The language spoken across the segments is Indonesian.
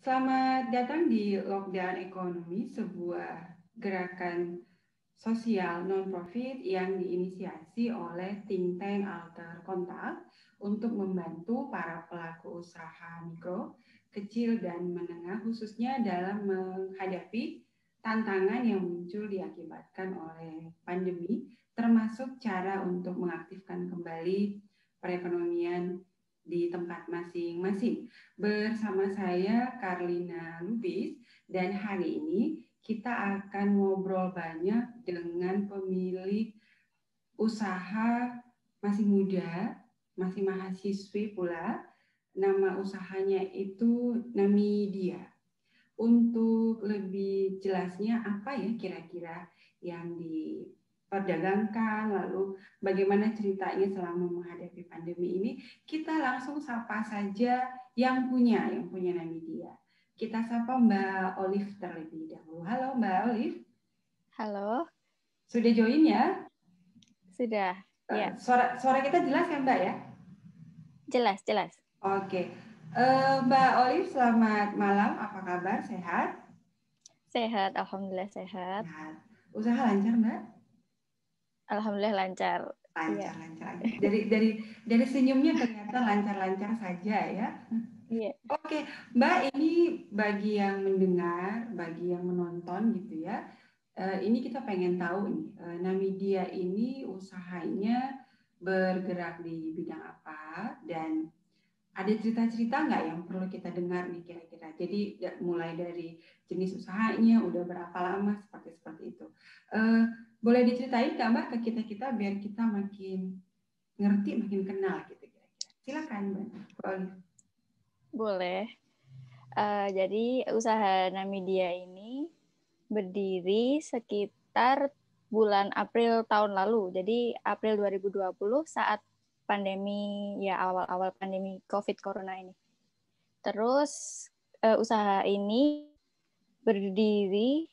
Selamat datang di Lockdown Ekonomi, sebuah gerakan sosial non-profit yang diinisiasi oleh think tank Alter Kontak untuk membantu para pelaku usaha mikro, kecil, dan menengah khususnya dalam menghadapi tantangan yang muncul diakibatkan oleh pandemi, termasuk cara untuk mengaktifkan kembali perekonomian di tempat masing-masing. Bersama saya Karlina Lubis, dan hari ini kita akan ngobrol banyak dengan pemilik usaha masih muda, masih mahasiswi pula. Nama usahanya itu Namidia. Untuk lebih jelasnya apa ya kira-kira yang diperdagangkan, lalu bagaimana ceritanya selama menghadapi pandemi ini, kita langsung sapa saja yang punya Namidia. Kita sapa Mbak Olive terlebih dahulu. Halo Mbak Olive. Halo. Sudah join ya? Sudah, ya. Suara kita jelas ya Mbak ya? Jelas. Oke. Mbak Olive, selamat malam. Apa kabar? Sehat? Sehat, alhamdulillah sehat. Sehat. Usaha lancar Mbak? Alhamdulillah lancar. Lancar. Dari senyumnya kelihatan lancar-lancar saja ya. Iya. Oke, Mbak, ini bagi yang mendengar, bagi yang menonton gitu ya. Ini kita pengen tahu nih, Namidia ini usahanya bergerak di bidang apa, dan ada cerita-cerita nggak yang perlu kita dengar nih kira-kira. Jadi mulai dari jenis usahanya, udah berapa lama, seperti itu. Boleh diceritain nggak Mbak ke kita biar kita makin ngerti, makin kenal gitu kira-kira. Silakan Mbak. Boleh. Jadi usaha Namidia ini berdiri sekitar bulan April tahun lalu. Jadi April 2020 saat pandemi, ya awal-awal pandemi COVID Corona ini. Terus usaha ini berdiri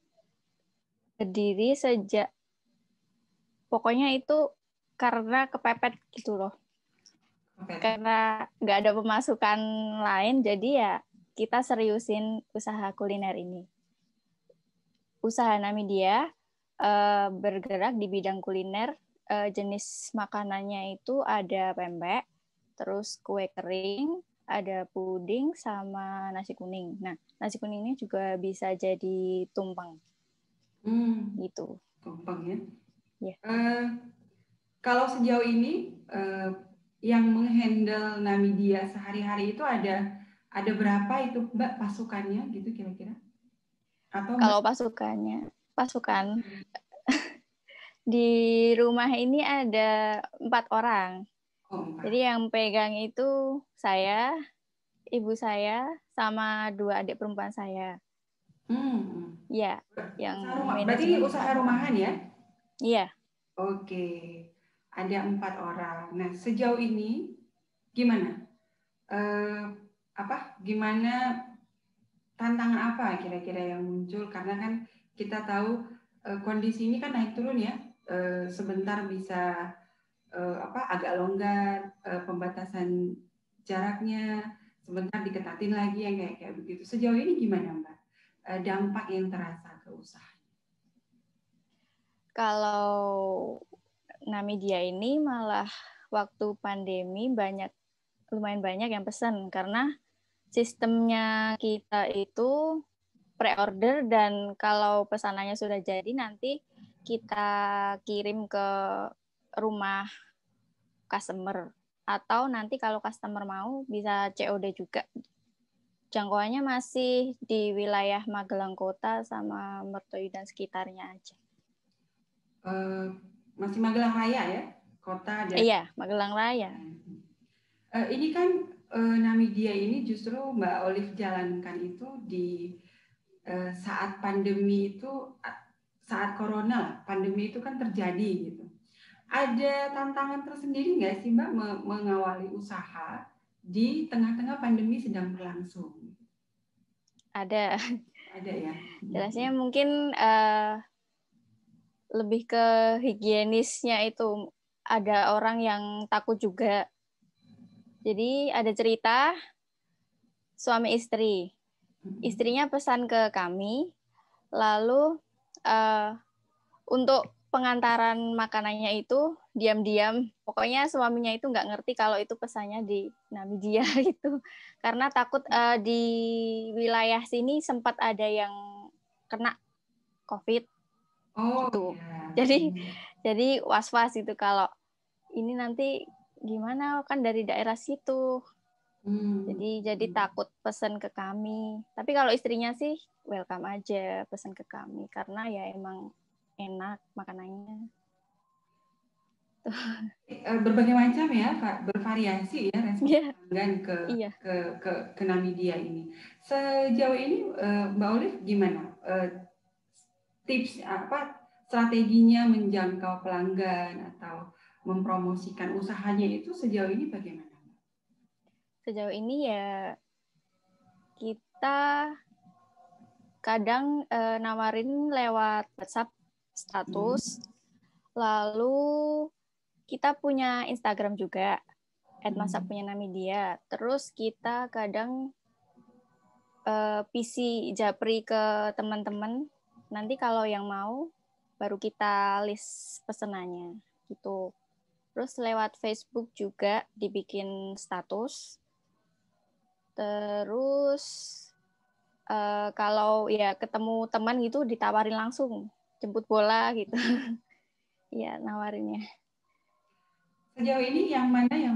sejak, pokoknya itu karena kepepet gitu loh. Karena nggak ada pemasukan lain, jadi ya kita seriusin usaha kuliner ini. Usaha Namidia bergerak di bidang kuliner. Jenis makanannya itu ada pempek, terus kue kering, ada puding, sama nasi kuning. Nah, nasi kuningnya juga bisa jadi tumpeng. Gitu. Tumpeng ya? Yeah. Kalau sejauh ini yang menghandle Namidia sehari-hari itu ada berapa itu Mbak pasukannya gitu kira-kira? Atau kalau pasukan di rumah ini ada 4 orang. Jadi yang pegang itu saya, ibu saya, sama 2 adik perempuan saya. Ya, yang berarti ini usaha rumahan ya? Iya. Oke, ada 4 orang. Nah, sejauh ini gimana? Gimana tantangan apa kira-kira yang muncul? Karena kan kita tahu kondisi ini kan naik turun ya. Sebentar bisa agak longgar, pembatasan jaraknya, sebentar diketatin lagi yang kayak begitu. Sejauh ini gimana Mbak? Dampak yang terasa ke usaha? Kalau Namidia ini malah waktu pandemi lumayan banyak yang pesan, karena sistemnya kita itu pre-order, dan kalau pesanannya sudah jadi nanti kita kirim ke rumah customer, atau nanti kalau customer mau bisa COD juga. Jangkauannya masih di wilayah Magelang Kota sama Mertoyo dan sekitarnya aja. Masih Magelang Raya ya? Kota dan... Iya, Magelang Raya. Ini kan Namidia ini justru Mbak Olive jalankan itu di saat pandemi itu, saat corona, pandemi itu kan terjadi gitu. Ada tantangan tersendiri nggak sih Mbak mengawali usaha di tengah-tengah pandemi sedang berlangsung? Ada ya. Jelasnya mungkin lebih ke higienisnya itu. Ada orang yang takut juga. Jadi ada cerita suami istri. istrinya pesan ke kami, lalu untuk pengantaran makanannya itu diam-diam, pokoknya suaminya itu nggak ngerti kalau itu pesannya di Namidia gitu, karena takut di wilayah sini sempat ada yang kena COVID gitu. Ya. Jadi was-was itu kalau ini nanti gimana, kan dari daerah situ. Jadi takut pesan ke kami. Tapi kalau istrinya sih welcome aja pesan ke kami karena ya emang enak makanannya. Berbagai macam ya, bervariasi ya respon pelanggan ke Namidia ini. Sejauh ini Mbak Olive gimana? Tips apa strateginya menjangkau pelanggan atau mempromosikan usahanya itu sejauh ini bagaimana? Sejauh ini ya kita kadang nawarin lewat WhatsApp status, lalu kita punya Instagram juga, @masak_punya_namidia. Terus kita kadang PC japri ke teman-teman. Nanti kalau yang mau baru kita list pesenannya gitu. Terus lewat Facebook juga dibikin status. Terus kalau ya ketemu teman gitu ditawarin langsung jemput bola gitu. Ya nawarinnya. Sejauh ini yang mana yang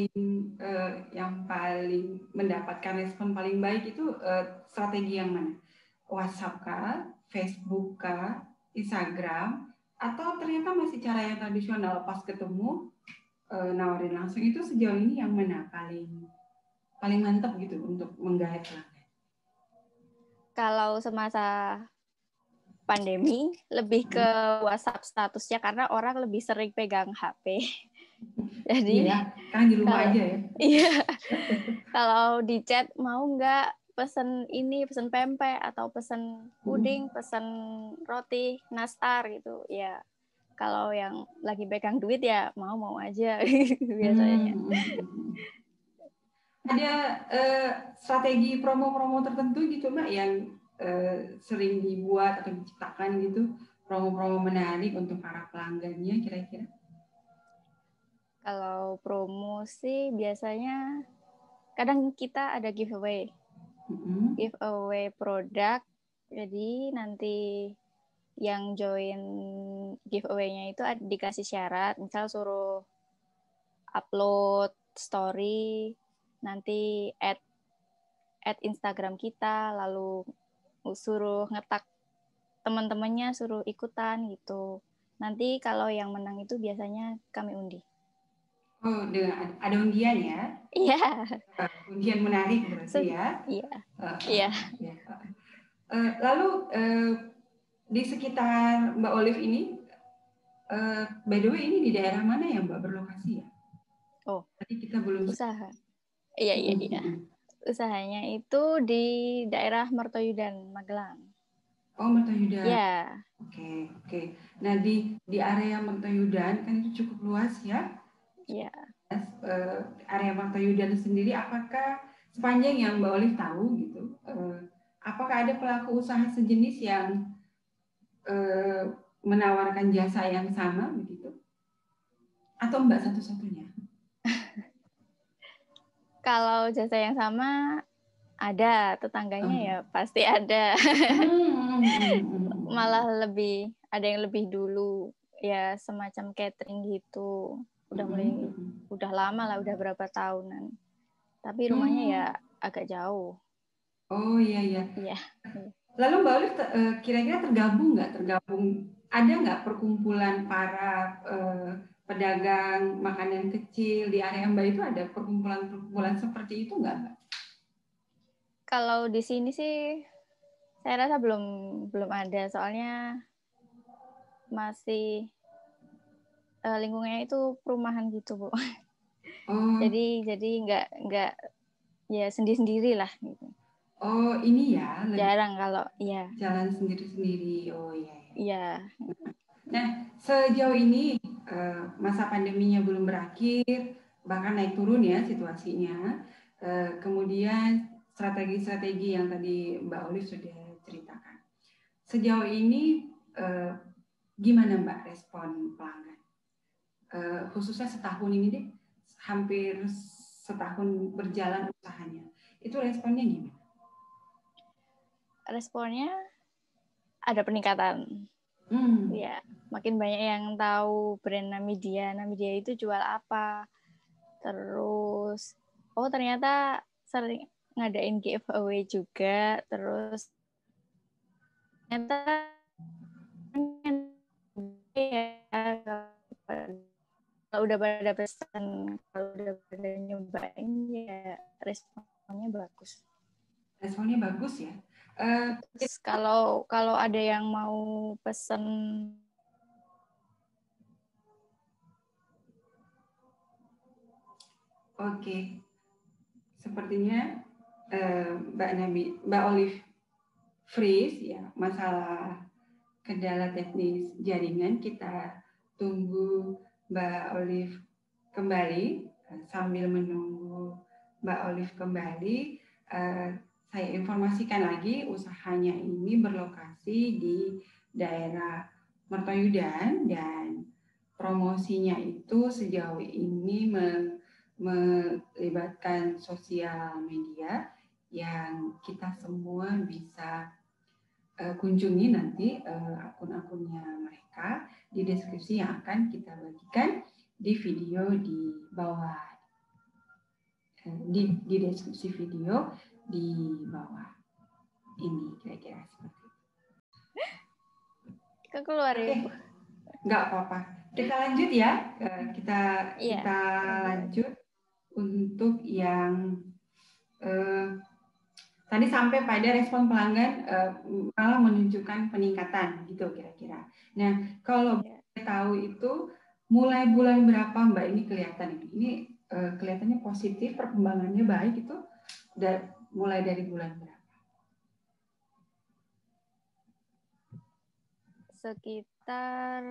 paling mendapatkan respon paling baik itu strategi yang mana? WhatsApp kah, Facebook kah, Instagram, atau ternyata masih cara yang tradisional pas ketemu nawarin langsung? Itu sejauh ini yang mana paling mantap gitu untuk menggait pelanggan? Kalau semasa pandemi lebih ke WhatsApp statusnya karena orang lebih sering pegang HP. Jadi kan di rumah aja ya. Iya. Kalau di chat mau nggak pesen ini, pesen pempek atau pesen puding, pesen roti, nastar gitu. Ya kalau yang lagi pegang duit ya mau aja biasanya. Ada strategi promo-promo tertentu gitu Mbak yang sering dibuat atau diciptakan gitu, promo-promo menarik untuk para pelanggannya kira-kira? Kalau promo sih biasanya kadang kita ada giveaway. Giveaway produk. Jadi nanti yang join giveaway-nya itu dikasih syarat, misal suruh upload story, nanti add Instagram kita, lalu suruh ngetak teman-temannya, suruh ikutan gitu. Nanti kalau yang menang itu biasanya kami undi. Oh, ada undian ya? Iya. Undian menarik berarti ya? Iya. Lalu di sekitar Mbak Olive ini, by the way ini di daerah mana ya Mbak berlokasi ya? Oh, tadi kita belum usaha. Iya. Usahanya itu di daerah Mertoyudan, Magelang. Oh, Mertoyudan. Ya. Oke. Nah, di area Mertoyudan kan itu cukup luas ya? Iya. Area Mertoyudan sendiri, apakah sepanjang yang Mbak Olive tahu gitu, apakah ada pelaku usaha sejenis yang menawarkan jasa yang sama begitu? Atau Mbak satu-satunya? Kalau jasa yang sama ada, tetangganya ya pasti ada. Malah ada yang lebih dulu, ya semacam catering gitu. Udah lama lah, udah berapa tahunan. Tapi rumahnya ya agak jauh. Oh iya. Lalu Mbak Olive kira-kira ada nggak perkumpulan para pedagang makanan kecil di area Mbak itu, ada perkumpulan seperti itu nggak Mbak? Kalau di sini sih saya rasa belum ada, soalnya masih lingkungannya itu perumahan gitu Bu. Jadi nggak ya sendiri-sendiri lah gitu. Oh ini ya. Jarang kalau ya. Jalan sendiri-sendiri. Oh iya. Iya. Nah sejauh ini masa pandeminya belum berakhir, bahkan naik turun ya situasinya. Kemudian strategi-strategi yang tadi Mbak Olive sudah ceritakan. Sejauh ini gimana Mbak respon pelanggan? Khususnya setahun ini deh, hampir setahun berjalan usahanya. Itu responnya gimana? Responnya ada peningkatan. Ya, makin banyak yang tahu brand Namidia. Namidia itu jual apa. Terus, oh ternyata sering ngadain giveaway juga. Terus, ternyata kalau udah pada pesan, kalau udah pada nyobain, ya responnya bagus. Responnya bagus ya. Terus kalau ada yang mau pesen Oke, sepertinya Mbak Olive freeze ya, masalah kendala teknis jaringan. Kita tunggu Mbak Olive kembali. Sambil menunggu Mbak Olive kembali, saya informasikan lagi usahanya ini berlokasi di daerah Mertoyudan dan promosinya itu sejauh ini melibatkan sosial media yang kita semua bisa kunjungi nanti akun-akunnya mereka di deskripsi yang akan kita bagikan di video di bawah, di deskripsi video di bawah ini, kira-kira seperti itu. keluar ya. Nggak apa-apa. Kita lanjut ya. Kita lanjut untuk yang tadi sampai pada respon pelanggan malah menunjukkan peningkatan gitu kira-kira. Nah, kalau tahu itu mulai bulan berapa Mbak ini kelihatan ini kelihatannya positif, perkembangannya baik itu mulai dari bulan berapa? Sekitar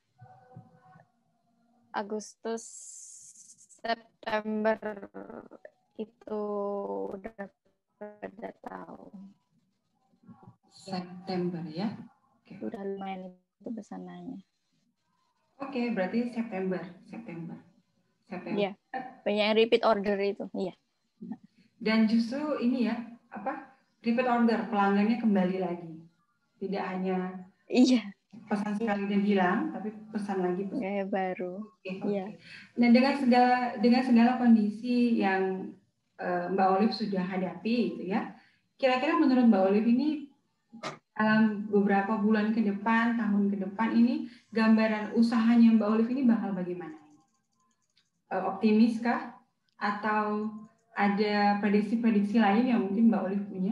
Agustus September itu udah pada tahu. September ya. Okay. Udah lumayan itu pesanannya. Oke, berarti September. Iya. Banyak yang repeat order itu. Iya. Dan justru ini ya, repeat order, pelanggannya kembali lagi. Tidak hanya pesan sekali dan hilang, tapi pesan lagi. Kayak baru. Iya. Nah, dengan segala kondisi yang Mbak Olive sudah hadapi itu ya, kira-kira menurut Mbak Olive ini dalam beberapa bulan ke depan, tahun ke depan ini, gambaran usahanya Mbak Olive ini bakal bagaimana? Optimiskah? Atau ada prediksi-prediksi lain yang mungkin Mbak Olive punya?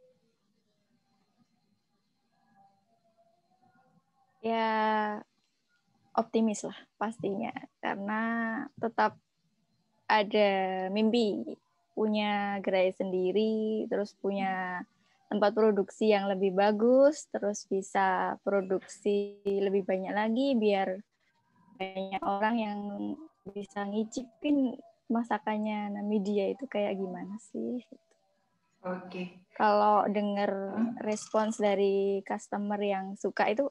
Ya, optimis lah pastinya. Karena tetap ada mimpi. Punya gerai sendiri, terus punya tempat produksi yang lebih bagus, terus bisa produksi lebih banyak lagi biar banyak orang yang bisa ngicipin masakannya Namidia itu kayak gimana sih. Oke. Kalau dengar respons dari customer yang suka itu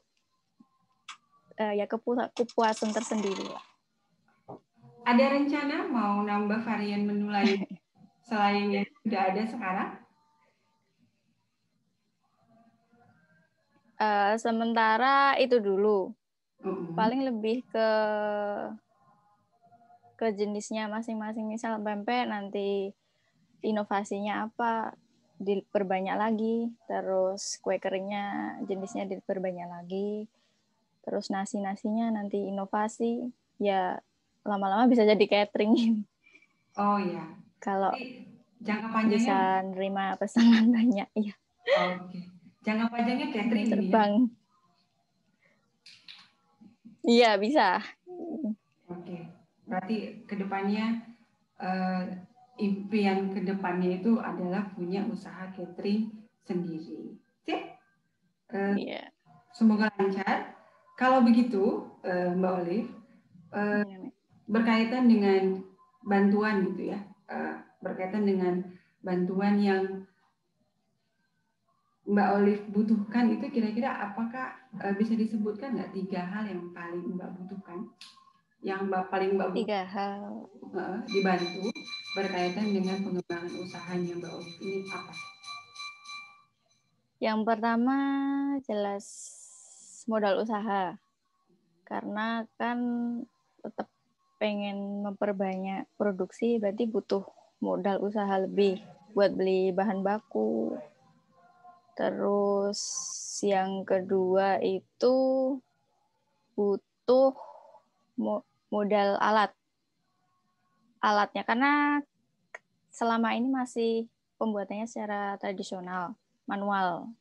ya kepuasan tersendiri. Ada rencana mau nambah varian menu lain selain yang sudah ada sekarang? Sementara itu dulu. Paling lebih ke jenisnya masing-masing. Misal pempek nanti inovasinya apa diperbanyak lagi. Terus kue keringnya jenisnya diperbanyak lagi. Terus nasi-nasinya nanti inovasi. Ya lama-lama bisa jadi catering. Oh ya. Kalau jangka panjangnya bisa nerima pesanan banyak, iya. Oke. Jangka panjangnya catering terbang. Ini ya? Iya bisa. Oke. Berarti kedepannya impian kedepannya itu adalah punya usaha catering sendiri. Oke? Iya. Semoga lancar. Kalau begitu, Mbak Olive, berkaitan dengan bantuan gitu ya, berkaitan dengan bantuan yang Mbak Olive butuhkan itu kira-kira apakah bisa disebutkan nggak 3 hal yang paling Mbak butuhkan? Yang paling Mbak butuhkan 3 hal dibantu berkaitan dengan pengembangan usahanya Mbak Olive ini apa? Yang pertama jelas modal usaha. Karena kan tetap pengen memperbanyak produksi berarti butuh modal usaha lebih buat beli bahan baku. Terus yang kedua itu butuh modal alatnya karena selama ini masih pembuatannya secara tradisional, manual.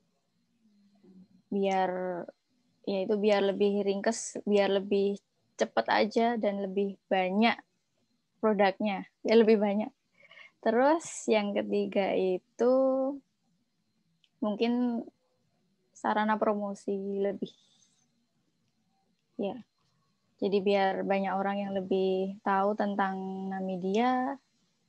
Biar lebih ringkes, biar lebih cepat aja dan lebih banyak produknya, ya lebih banyak. Terus yang ketiga itu mungkin sarana promosi lebih. Ya. Jadi biar banyak orang yang lebih tahu tentang Namidia,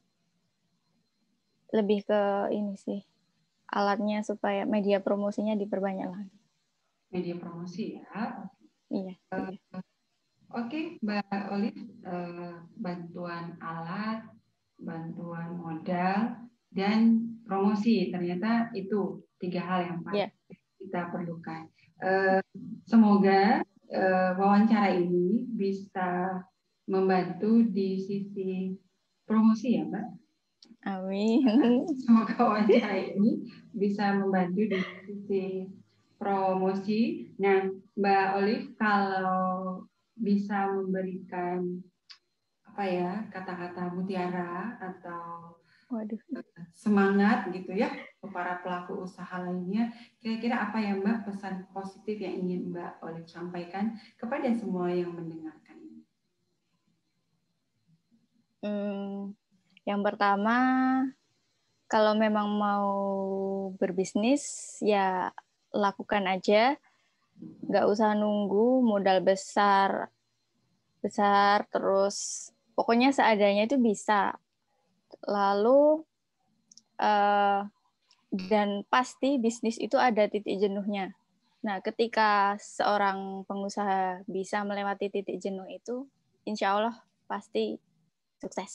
lebih ke ini sih, alatnya supaya media promosinya diperbanyak lagi. Media promosi ya. Iya. Oke, Mbak Olive, bantuan alat, bantuan modal, dan promosi. Ternyata itu 3 hal yang paling kita perlukan. Semoga wawancara ini bisa membantu di sisi promosi ya, Mbak. Amin. Semoga wawancara ini bisa membantu di sisi promosi. Nah, Mbak Olive, kalau bisa memberikan kata-kata mutiara atau semangat gitu ya ke para pelaku usaha lainnya, kira-kira apa ya Mbak pesan positif yang ingin Mbak Olive sampaikan kepada semua yang mendengarkan ini? Yang pertama, kalau memang mau berbisnis ya lakukan aja, nggak usah nunggu modal besar terus pokoknya seadanya itu bisa. Lalu dan pasti bisnis itu ada titik jenuhnya. Nah, ketika seorang pengusaha bisa melewati titik jenuh itu, insya Allah pasti sukses.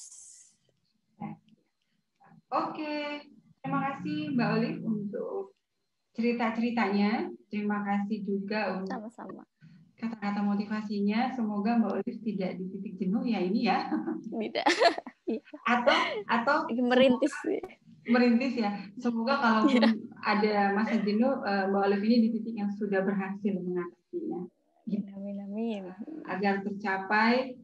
Oke, terima kasih Mbak Olive untuk cerita-ceritanya. Terima kasih juga untuk sama-sama kata-kata motivasinya. Semoga Mbak Olive tidak di titik jenuh ya ini ya. Tidak. atau merintis ya. Semoga kalaupun ada masa jenuh, Mbak Olive ini di titik yang sudah berhasil mengatasinya. Amin. Agar tercapai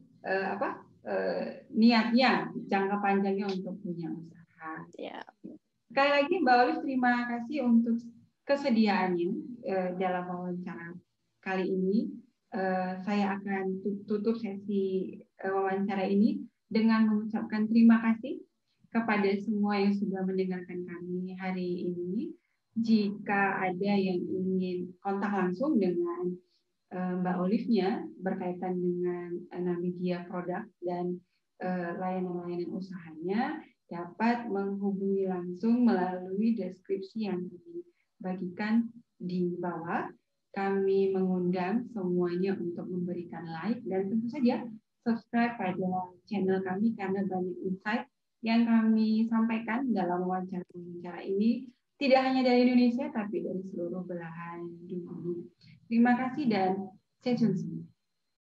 niatnya jangka panjangnya untuk punya usaha. Ya. Sekali lagi Mbak Olive terima kasih untuk kesediaannya dalam wawancara kali ini. Saya akan tutup sesi wawancara ini dengan mengucapkan terima kasih kepada semua yang sudah mendengarkan kami hari ini. Jika ada yang ingin kontak langsung dengan Mbak Olive-nya berkaitan dengan Namidia produk dan layanan-layanan usahanya, dapat menghubungi langsung melalui deskripsi yang dibagikan di bawah. Kami mengundang semuanya untuk memberikan like dan tentu saja subscribe pada channel kami karena banyak insight yang kami sampaikan dalam wawancara ini tidak hanya dari Indonesia tapi dari seluruh belahan dunia. Terima kasih dan stay tune.